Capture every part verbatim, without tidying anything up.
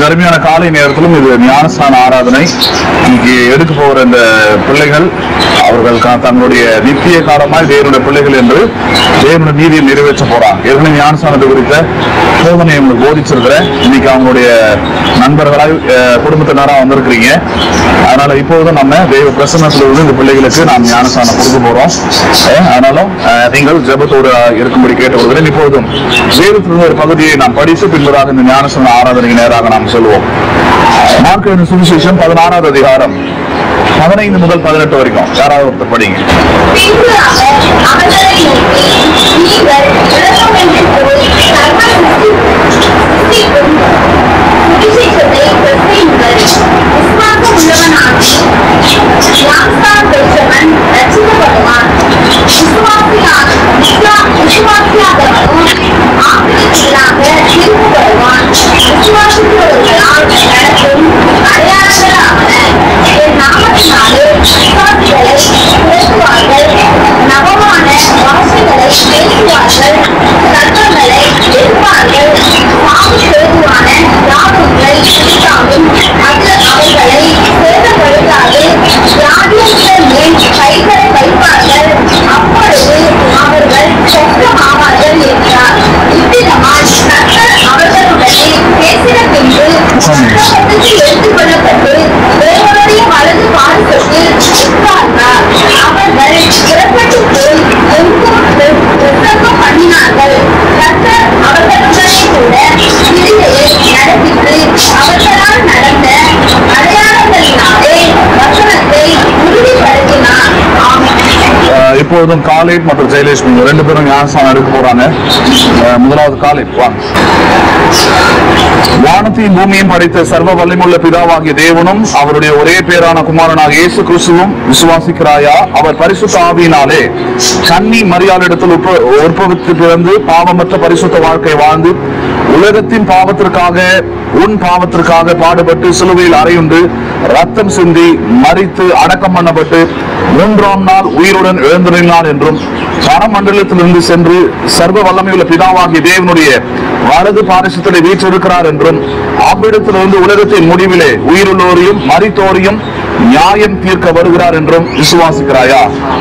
அருமையான காலை நேரத்திலும் இது ஞானஸ்நான ஆராதனை. இன்னைக்கு எடுக்க போகிற இந்த பிள்ளைகள் அவர்கள் தங்களுடைய நித்திய காலமாய் தேவனுடைய பிள்ளைகள் என்று தேவனுடைய நீதியை நிறைவேற்ற போறாங்க. ஏற்கனவே ஞானஸ்நானத்தை குறித்த போதனை உங்களுக்கு போதிச்சிருக்கிறேன். இன்னைக்கு அவங்களுடைய நண்பர்களாய் குடும்பத்தினராக வந்திருக்கிறீங்க. அதனால இப்போதும் நம்ம தேவ பிரசன்னத்தில் இருந்து இந்த பிள்ளைகளுக்கு நாம் ஞானஸ்நானம் கொடுக்க போறோம். அதனாலும் நீங்கள் ஜெபத்தோடு இருக்கும்படி கேட்டுக்கொள்கிறேன். இப்போதும் வேதத்திலிருந்து ஒரு பகுதியை நாம் படித்து பின்பதாக இந்த ஞானஸ்நான ஆராதனைக்கு நேராக நாம் சொல்லுவோம். மார்க்கு எழுதின சுவிசேஷம் பதினாறாவது அதிகாரம் பதினைந்து முதல் பதினெட்டு வரைக்கும் யாராவது ஒருத்தர் படிங்க. இப்பொழுதும் காலேப் மற்றும் ஜெயலட்சுமி ரெண்டு பேரும் ஞானஸ்நானம் எடுக்க போறாங்க. முதலாவது காலேப். வானத்தையும் பூமியும் படைத்த சர்வ வல்லமையுள்ள பிதாவாகிய தேவனும் அவருடைய ஒரே பேரான குமாரனாக இயேசு கிறிஸ்துவும் விசுவாசிக்கிறாயா? அவர் பரிசுத்த ஆவியினாலே கன்னி மரியாளிடத்தில் உற்பவித்து பிறந்து பாவமற்ற பரிசுத்த வாழ்க்கை வாழ்ந்து உலகத்தின் பாவத்திற்காக உன் பாவத்திற்காக பாடுபட்டு சிலுவையில் அறையுண்டு ரத்தம் சிந்தி மரித்து அடக்கம் பண்ணப்பட்டு மூன்றாம் நாள் உயிருடன் எழுந்திருந்தார் என்றும் பரமண்டலத்திலிருந்து சென்று சர்வ வல்லமையுள்ள பிதாவாகிய தேவனுடைய வலது பாரிசத்திலே வீற்றிருக்கிறார் என்றும் அவ்விடத்திலிருந்து உலகத்தின் முடிவிலே உயிருள்ளோரையும் மரித்தோரையும் நியாயம் தீர்க்க வருகிறார் என்றும் விசுவாசிக்கிறாயா?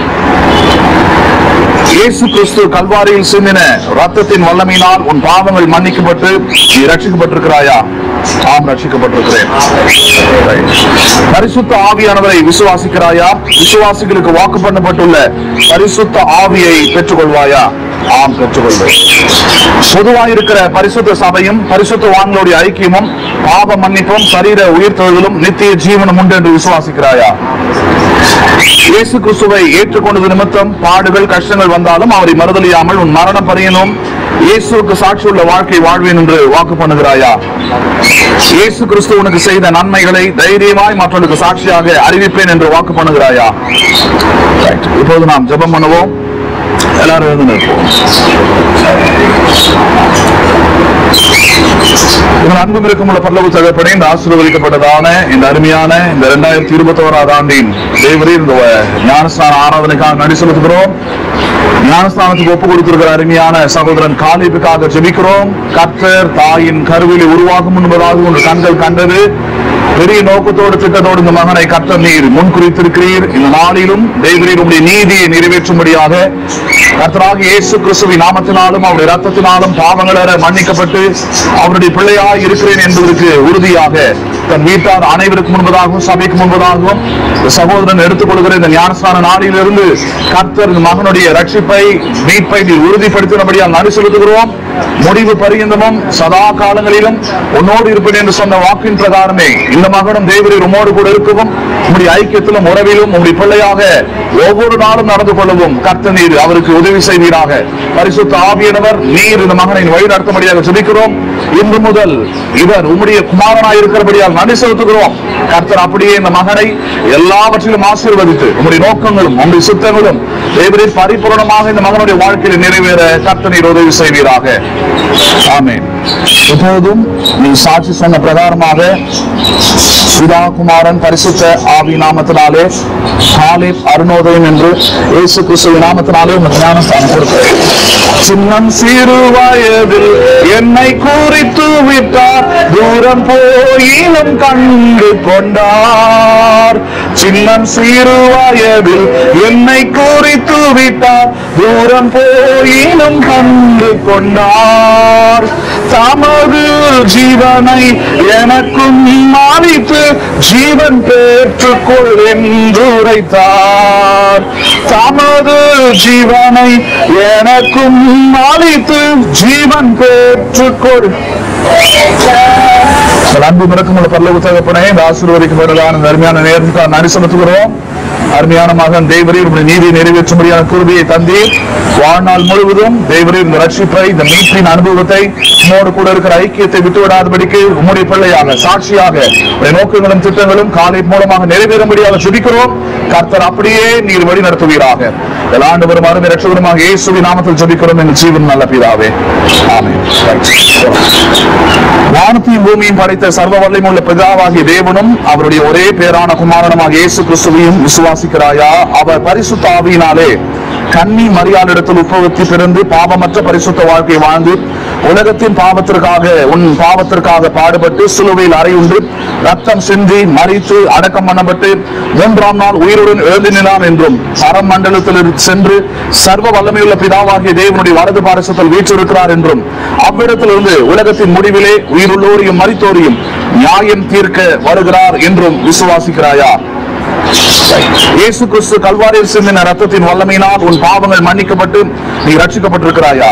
இயேசு கிறிஸ்து கல்வாரியில் சிந்தின ரத்தத்தின் வல்லமையினால் உன் பாவங்கள் மன்னிக்கப்பட்டு நீ ரட்சிக்கப்பட்டிருக்கிறாயா? ஆம், ரட்சிக்கப்பட்டிருக்கிறேன். பரிசுத்த ஆவியானவரை விசுவாசிக்கிறாயா? விசுவாசிகளுக்கு வாக்கு பண்ணப்பட்டுள்ள பரிசுத்த ஆவியை பெற்றுக்கொள்வாயா? ஆம், பெற்றுக்கொள்வேன். பொதுவாயிருக்கிற பரிசுத்த சபையும் பரிசுத்தவான்களுடைய ஐக்கியமும் பாவ மன்னிப்பும் சரீர உயிர்த்தெழுதலும் நித்திய ஜீவனம் உண்டு என்று விசுவாசிக்கிறாயா? இயேசு கிறிஸ்துவை ஏற்றுக்கொண்டது நிமித்தம் பாடுகள் கஷ்டங்கள் வந்தாலும் அவரை மறுதலியாமல் உன் மரணம் பரியனும் இயேசுக்கு சாட்சி உள்ள வாழ்க்கை வாழ்வேன் என்று வாக்கு பண்ணுகிறாயா? இயேசு கிறிஸ்து உனக்கு செய்த நன்மைகளை தைரியமாய் மற்றவர்களுக்கு சாட்சியாக அறிவிப்பேன் என்று வாக்கு பண்ணுகிறாயா? இப்போது நாம் ஜெபம் பண்ணுவோம். எல்லாரும் எழுந்து நிற்போம். அன்பும் இருக்கும் உள்ள பரலோக தகப்பனே, இந்த ஆசீர்வதிக்கப்பட்டதான இந்த அருமையான இந்த இரண்டாயிரத்தி இருபத்தி ஓராவது ஆண்டின் தேவரீர் இந்த ஞானஸ்நான ஆராதனைக்காக நன்றி செலுத்துகிறோம். ஞானஸ்நானத்துக்கு ஒப்பு கொடுத்திருக்கிற அருமையான சகோதரன் காலேபுக்காக ஜெபிக்கிறோம். கர்த்தர் தாயின் கருவிலே உருவாகும் என்பதாக உங்கள் கண்கள் கண்டது. பெரிய நோக்கத்தோடு திட்டத்தோடு இந்த மகனை கர்த்தர் நீர் முன் குறித்திருக்கிறீர். இந்த நாளிலும் தேவரீர் உடைய நீதியை நிறைவேற்றும்படியாக கர்த்தராக இயேசு கிறிஸ்துவின் நாமத்தினாலும் அவருடைய ரத்தத்தினாலும் பாவங்கள மன்னிக்கப்பட்டு அவருடைய பிள்ளையாய் இருக்கிறேன் என்பதற்கு உறுதியாக தன் வீட்டார் அனைவருக்கு முன்பதாகவும் சபைக்கு முன்பதாகவும் சகோதரன் எடுத்துக் கொள்கிற இந்த ஞானஸ்நான நாளிலிருந்து கர்த்தர் மகனுடைய ரட்சிப்பை மீட்பை உறுதிப்படுத்தினபடியால் நன்றி செலுத்துகிறோம். முடிவு பரியந்தமும் சதா காலங்களிலும் உன்னோடு இருப்பேன் என்று சொன்ன வாக்கின் பிரகாரமே இந்த மகனும் தேவரீர் உம்மோடு கூட இருக்கவும் உங்களுடைய ஐக்கியத்திலும் உறவிலும் உங்களுடைய பிள்ளையாக ஒவ்வொரு நாளும் நடந்து கொள்ளவும் கர்த்தர் நீர் அவருக்கு உதவி செய்வீராக. பரிசுத்த ஆவியானவர் நீர் இந்த மகனை வழி நடத்தும்படியாக ஜெபிக்கிறோம். இன்று முதல் இவர் உம்முடைய குமாரனாய் இருக்கிறபடியால் நன்றி செலுத்துகிறோம். கர்த்தர் அப்படியே இந்த மகனை எல்லாவற்றிலும் ஆசீர்வதித்து உங்களுடைய நோக்கங்களும் உங்களுடைய சித்தங்களும் தேவரீர் பரிபூரணமாக இந்த மகனுடைய வாழ்க்கையில் நிறைவேற கர்த்தர் நீர் உதவி செய்வீராக. ஆமென். இப்போதும் நீ சாட்சி சொன்ன பிரகாரமாக பிதா குமாரன் பரிசுத்த ஆவி நாமத்தினாலே காலை அருணோதயம் என்று இயேசு கிறிஸ்துவின் நாமத்தினாலே உனக்கு ஞானஸ்தானம் கொடுக்கிறேன். சின்னம் சிறு வயதில் என்னை குறித்து விட்டார், தூரம் போயினும் கண்டு கொண்டார். சின்னம் சிறு வயதில் என்னை குறித்து விட்டார், தூரம் போயினும் கண்டு கொண்டார். தமது ஜீவனை எனக்கும் மாறித்து ஜீவன் பெற்றுக்கொள் என்று உரைத்தார். தமது ஜீவனை எனக்கும் மாறித்து ஜீவன் பெற்றுக்கொள். அன்பு மிரக்கமுள்ள பரலோக தகப்பனே, இந்த ஆசீர்வதிக்கப்பட்டதான அருமையான நேரத்துக்கு நன்றி செலுத்துகிறோம். அருமையான மகன் தேவரீர் உடைய நீதியை நிறைவேற்றும்படியான கிருபையை தந்தீர். வாழ்நாள் முழுவதும் தேவரீர் இந்த ரட்சிப்பை, இந்த மீட்பின் அனுபவத்தை, உம்மோடு கூட இருக்கிற ஐக்கியத்தை விட்டுவிடாதபடிக்கு உம்முடைய பிள்ளையாக சாட்சியாக நோக்கங்களும் திட்டங்களும் காலை மூலமாக நிறைவேறும்படியாக ஜெபிக்கிறோம். கர்த்தர் அப்படியே நீர் வழி நடத்துவீராக. எல்லா ஆண்டு வரும் அருமை ரட்சகருமாக இயேசுவின் நாமத்தில் ஜெபிக்கிறோம் எங்கள் ஜீவன் நல்ல பிதாவே, ஆமென். வானத்தையும் பூமியும் படைத்த சர்வ வல்லமை உள்ள பிதாவாகிய தேவனும் அவருடைய ஒரே பேரான குமாரனுமாக இயேசு கிறிஸ்துவையும் விசுவாசிக்கிறாயா? அவர் பரிசுத்த ஆவியினாலே கன்னி மரியாளிடத்தில் உற்பத்தி பிறந்து பாவமற்ற பரிசுத்த வாழ்க்கை வாழ்ந்து உலகத்தின் பாவத்திற்காக உன் பாவத்திற்காக பாடுபட்டு சிலுவையில் அறையுண்டு ரத்தம் சிந்தி மரித்து அடக்கம் பண்ணப்பட்டு மூன்றாம் நாள் உயிருடன் எழுந்தினான் என்றும் பரமண்டலத்தில் சென்று சர்வ வல்லமையுள்ள பிதாவாகிய தேவனுடைய வலது பாரசத்தில் வீற்றிருக்கிறார் என்றும் அவ்விடத்திலிருந்து உலகத்தின் முடிவிலே உயிருள்ளோரையும் மரித்தோரையும் நியாயம் தீர்க்க வருகிறார் என்றும் விசுவாசிக்கிறாயா? இயேசு கிறிஸ்து கல்வாரியில் சிந்தின ரத்தத்தின் வல்லமையினால் உன் பாவங்கள் மன்னிக்கப்பட்டு நீ ரட்சிக்கப்பட்டிருக்கிறாயா?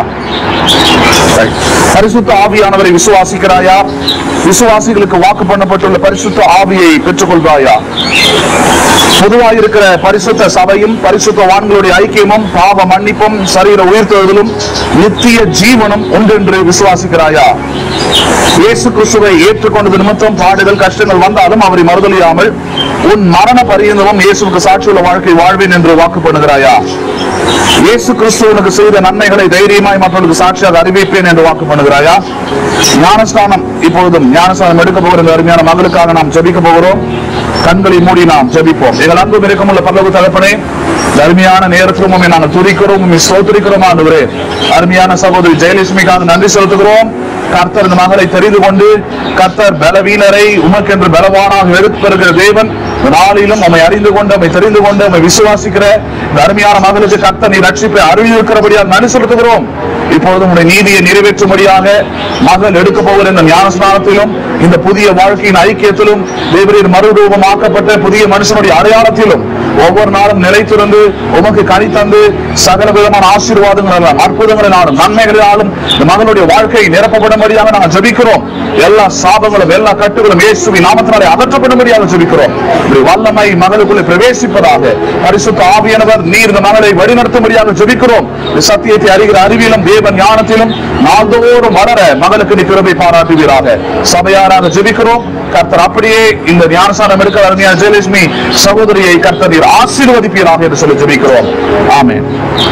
பரிசுத்த ஆவியானவரை விசுவாசிக்கிறாயா? விசுவாசிகளுக்கு வாக்கு பண்ணப்பட்டுள்ள பரிசுத்த ஆவியை பெற்றுக் கொள்வாயா? பொதுவாக இருக்கிற பரிசுத்த சபையும் பரிசுத்தவான்களுடைய ஐக்கியமும் பாவ மன்னிப்பும் சரீர உயிர்த்தெழுதலும் நித்திய ஜீவனும் உண்டென்று விசுவாசிக்கிறாயா? இயேசு கிறிஸ்துவை ஏற்றுக்கொண்டது நிமித்தம் பாடுகள் கஷ்டங்கள் வந்தாலும் அவரை மறுதலியாமல் உன் மரண பரியந்தமும் இயேசுவுக்கு சாட்சியுள்ள வாழ்க்கை வாழ்வேன் என்று வாக்கு பண்ணுகிறாயா? இயேசு கிறிஸ்துவனுக்கு செய்த நன்மைகளை தைரியமாய் மற்றவர்களுக்கு சாட்சியாக அறிவிப்பேன் என்று வாக்கு பண்ணுகிறாயா? ஞானஸ்தானம் இப்பொழுதும் ஞானஸ்தானம் எடுக்க போகிற இந்த அருமையான மகளுக்காக நாம் ஜெபிக்க போகிறோம். கண்களை மூடி நாம் ஜெபிப்போம். எங்கள் அன்பு இரக்கமுள்ள பரலோக தகப்பனே, அருமையான நேரத்திலும் நாங்கள் துதிக்கிறோம், ஸ்தோத்திரிக்கிறோம். ஆண்டவரே, அருமையான சகோதரி ஜெயலட்சுமிக்காக நன்றி செலுத்துகிறோம். கர்த்தர் இந்த மகளை தெரிந்து கொண்டு கர்த்தர் பலவீனரை உமக்கென்று பலவானாக எடுத்திருக்கிற தேவன், நாளிலும் உம்மை அறிந்து கொண்டு உம்மை தெரிந்து கொண்டு உம்மை விசுவாசிக்கிற இந்த அருமையான மகளுக்கு கர்த்தர் நீ ரட்சிப்பை அறிவிக்கிறபடியாக நன்றி செலுத்துகிறோம். இப்பொழுது உடைய நீதியை நிறைவேற்றும்படியாக மகள் எடுக்க போகிற இந்த ஞானஸ்நானத்திலும் இந்த புதிய வாழ்க்கையின் ஐக்கியத்திலும் தேவரீர் மறுரூபமாக்கப்பட்ட புதிய மனுஷனுடைய அடையாளத்திலும் ஒவ்வொரு நாளும் நிலைத்திருந்து உமக்கு கனி தந்து சகல விதமான ஆசீர்வாதங்களாலும் அற்புதங்களினாலும் நன்மைகளினாலும் இந்த மகனுடைய வாழ்க்கையை நிரப்பப்படும்படியாக நாங்கள் ஜெபிக்கிறோம். எல்லா சாபங்களும் எல்லா கட்டுகளும் இயேசுவின் நாமத்தினாலே அகற்றப்படும்படியாக ஜெபிக்கிறோம். வல்லமை மகளுக்குள்ளே பிரவேசிப்பதாக பரிசுத்த ஆவியானவர் நீர் இந்த மகளை வழிநடத்தும்படியாக ஜெபிக்கிறோம். சத்தியத்தை அறிகிற அறிவிலும் தேவ ஞானத்திலும் நாள்தோறும் வளர மகளுக்கு நீ கிருபை பாராட்டுவீராக. சபையாராக ஜெபிக்கிறோம். கர்த்தர் அப்படியே இந்த ஞானஸ்நானம் எடுக்கிற அருமையான ஜெயலட்சுமி சகோதரியை கர்த்தர் நீர் ஆசீர்வதிப்பீராக என்று சொல்லி ஜெபிக்கிறோம். ஆமென்.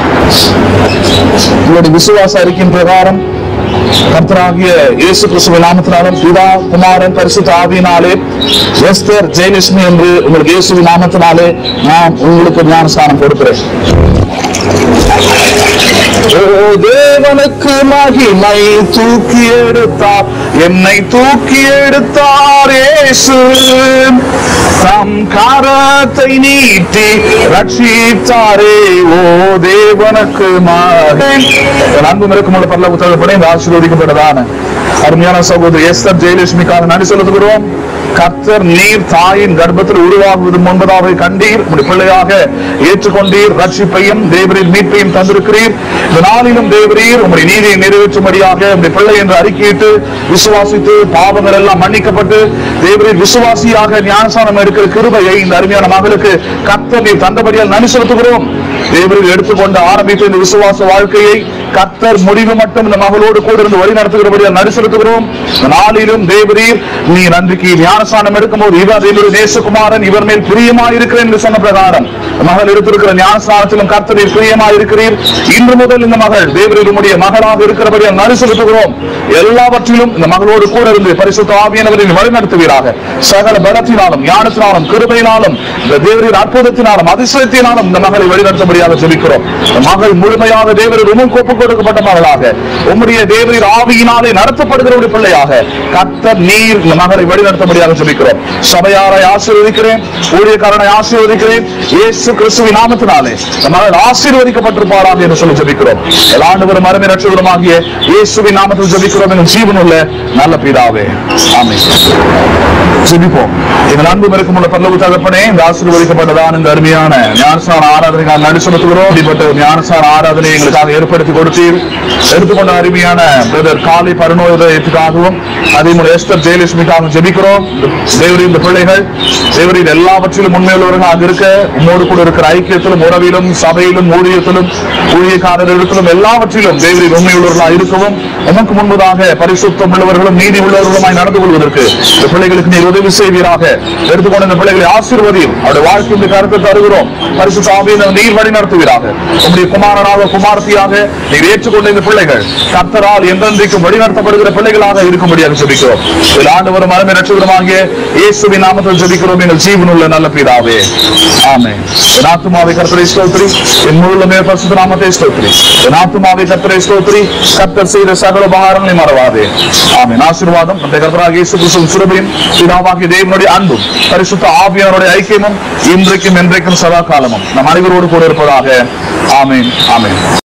உங்களுடைய விசுவாச அறிக்கையின் பிரகாரம் கர்த்தராகிய இயேசு கிறிஸ்துவின் நாமத்தினாலும் பிதா குமாரன் பரிசுத்த ஆவியினாலே எஸ்தர் ஜெயலட்சுமி என்று உங்களுக்கு இயேசுவின் நாமத்தினாலே நான் உங்களுக்கு ஞானஸ்நானம் கொடுக்கிறேன். தேவனுக்கு மகிமை, தூக்கி எடுத்தார் என்னை தூக்கி எடுத்தார் இயேசு, தம் கரத்தை நீட்டி ரட்சித்தாரே. ஓ தேவனுக்கு மகிமை. அன்பு இருக்கும்போது பரலோக தகப்பனே, இந்த ஆசீர்வதிக்கப்பட்டதான அருமையான சகோதரி எஸ்தர் ஜெயலட்சுமிக்காக நன்றி செலுத்துகிறோம். கர்த்தர் நீர் தாயின் கர்ப்பத்தில் உருவாகுவது முன்பதாக கண்டீர், உடைய பிள்ளையாக ஏற்றுக்கொண்டீர், ரட்சிப்பையும் தேவரீர் மீட்பையும் தந்திருக்கிறீர். இந்த நாளிலும் தேவரீர் உங்களுடைய நீதியை நிறைவேற்றும்படியாக உடைய பிள்ளை என்று அறிக்கையிட்டு விசுவாசித்து பாவங்கள் எல்லாம் மன்னிக்கப்பட்டு தேவரீர் விசுவாசியாக ஞானஸ்நானம் எடுக்கிற கிருபையை இந்த அருமையான மகளுக்கு கர்த்தர் நீர் தந்தபடியால் நன்றி செலுத்துகிறோம். தேவரீர் எடுத்துக்கொண்டு ஆரம்பித்த இந்த விசுவாச வாழ்க்கையை கர்த்தர் முடிவு மட்டும் இந்த மகளோடு கூட இருந்து வழி நடத்துகிறபடியால் நன்றி செலுத்துகிறோம். நாளிலும் தேவரீர் நீ நன்றிக்கு ஞானஸ்நானம் எடுக்கும் போது இவர் என்னுடைய நேசகுமாரன், இவர் மேல் பிரியமாய் இருக்கிறேன் என்று சொன்ன பிரகாரம் மகள் எடுத்திருக்கிற ஞானஸ்நானத்திலும் கர்த்தரில் பிரியமாய் இருக்கிறீர். இன்று முதல் இந்த மகள் தேவரீர் உம்முடைய மகளாக இருக்கிறபடியால் நன்றி செலுத்துகிறோம். எல்லாவற்றிலும் இந்த மகளோடு கூட இருந்து பரிசுத்த ஆவியானவரின் வழி நடத்துவீராக. சகல பலத்தினாலும் ஞானத்தினாலும் கிருபையினாலும் இந்த தேவரீர் அற்புதத்தினாலும் அதிசயத்தினாலும் இந்த மகளை வழிநடத்தும்படியாக ஜெபிக்கிறோம். மகள் முழுமையாக தேவரீர் உமக்கு ஒப்புக் கொடுக்கப்பட்ட மகளாக உம்முடைய தேவரீர் ஆவியினாலே நடத்தப்படுகிற ஒரு பிள்ளையாக கர்த்தர் நீர் இந்த மகளை வழிநடத்தும்படியாக ஜெபிக்கிறோம். சபையாரை ஆசீர்வதிக்கிறேன், ஊழியக்காரனை ஆசீர்வதிக்கிறேன். இயேசு கிறிஸ்துவின் நாமத்தினாலே இந்த மகள் ஆசீர்வதிக்கப்பட்டிருப்பாராக என்று சொல்லி ஜெபிக்கிறோம். எல்லா ஆண்டவரும் அருமை ரட்சகருமாகிய இயேசுவின் நாமத்தில் ஜெபிக்கிறோம் எனும் ஜீவனுள்ள நல்ல பிதாவே, ஆமென். ஜெபிப்போம். எங்கள் அன்பு இருக்கும் உள்ள பரலோக தகப்பனே, இந்த ஆசீர்வதிக்கப்பட்டதான இந்த அருமையான ஞானஸ்நான ஆராதனைக்காக நன்றி செலுத்துகிறோம். இப்படிப்பட்ட ஞானஸ்நான ஆராதனை எங்களுக்காக ஏற்படுத்தி கொடுத்தீர். எடுத்துக்கொண்ட அருமையான பிரதர் காலை பரிணோதயத்துக்காகவும் அதே போல எஸ்தர் ஜெயலட்சுமிக்காகவும் ஜெபிக்கிறோம். தேவரீர் இந்த பிள்ளைகள் தேவரீர் எல்லாவற்றிலும் உண்மையுள்ளவர்களாக இருக்க உம்மோடு கூட இருக்கிற ஐக்கியத்திலும் உறவிலும் சபையிலும் ஊழியத்திலும் ஊழியக்காரர்களும் எல்லாவற்றிலும் தேவரீர் உண்மையுள்ளவர்களாக இருக்கவும் உமக்கு முன்பதாக பரிசுத்தம் உள்ளவர்களும் நீதி உள்ளவர்களுமாய் நடந்து கொள்வதற்கு இந்த பிள்ளைகளுக்கு நீர் உதவி செய்வீராக. எடுத்துக்கொண்ட இந்த பிள்ளைகளை ஆசீர்வதியும் அவருடைய வாழ்க்கை கருத்தை தருகிறோம். பரிசுத்த ஆவியானவர் நீர் வழி நடத்துவீராக. உம்முடைய குமாரனாக குமாரத்தியாக நீர் ஏற்றுக்கொண்ட இந்த பிள்ளைகள் கர்த்தரால் என்றென்றைக்கும் வழிநடத்தப்படுகிற பிள்ளைகளாக இருக்கும்படியாக ஜெபிக்கிறோம். ஆண்டவரும் அருமை ரட்சகருமாகிய இயேசுவின் நாமத்தில் ஜெபிக்கிறோம் எங்கள் ஜீவனுள்ள நல்ல பிதாவே, ஆமென். என் ஆத்துமாவை கர்த்தரை ஸ்தோத்திரி, என் முழுமே பரிசுத்த நாமத்தை ஸ்தோத்திரி. என் ஆத்துமாவை கர்த்தரை ஸ்தோத்திரி, கர்த்தர் செய்த சகல உபகாரங்களை மறவாதே, ஆமென். ஆசீர்வாதம் நம்முடைய கர்த்தராகிய இயேசு கிறிஸ்துவின் கிருபையும் பிதாவாகிய தேவனுடைய அன்பும் பரிசுத்த ஆவியானவருடைய ஐக்கியமும் இன்றைக்கும் என்றைக்கும் சதா காலமும் நம் அனைவரோடு கூட இருப்பதாக, ஆமென், ஆமென்.